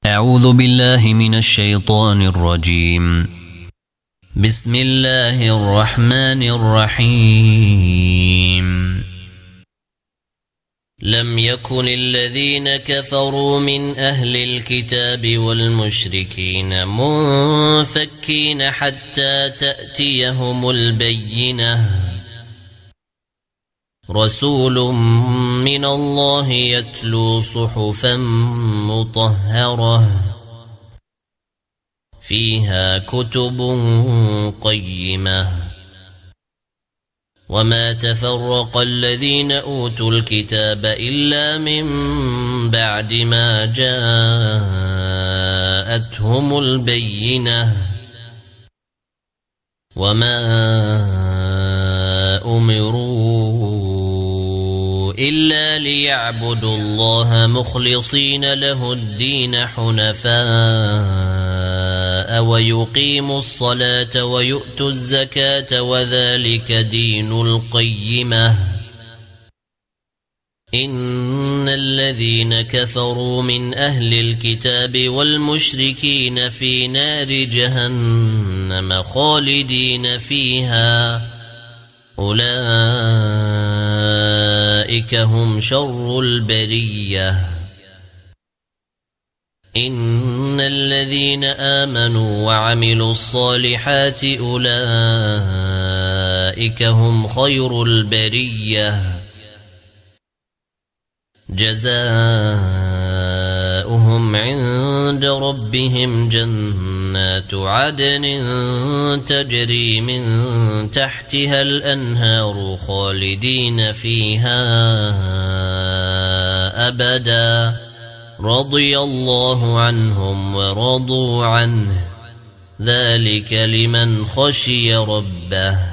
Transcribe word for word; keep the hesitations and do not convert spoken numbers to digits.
أعوذ بالله من الشيطان الرجيم. بسم الله الرحمن الرحيم. لم يكن الذين كفروا من أهل الكتاب والمشركين منفكين حتى تأتيهم البينة، رسول من الله يتلو صحفا مطهرة فيها كتب قيمة. وما تفرق الذين أوتوا الكتاب إلا من بعد ما جاءتهم البينة. وما أمروا إلا ليعبدوا الله مخلصين له الدين حنفاء ويقيموا الصلاة ويؤتوا الزكاة وذلك دين القيمة. إن الذين كفروا من أهل الكتاب والمشركين في نار جهنم خالدين فيها، أولئك هم شر البرية. إن الذين آمنوا وعملوا الصالحات أولئك هم خير البرية، جزاؤهم عند ربهم جنات عدن تجري من تحتها الأنهار خالدين فيها أبدا، رضي الله عنهم ورضوا عنه، ذلك لمن خشي ربه.